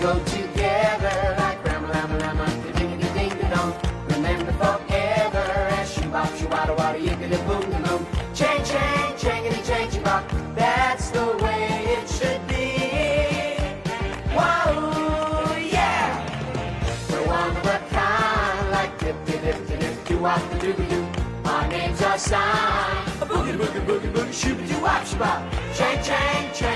go together like Rama Lama Lama, ding ding ding dong. Remember forever as shoo-bop, shoo-wada wada, yiggity boom boom boom. Chang chang, changity chang bop. That's the way it should be. Whoa, yeah. We're one of a kind, like dip dip dip dip dip wop the dooby doo. Our names are signed. A boogie boogie boogie boogie shoo-ba doo wop shoo-bop. Chang chang chang.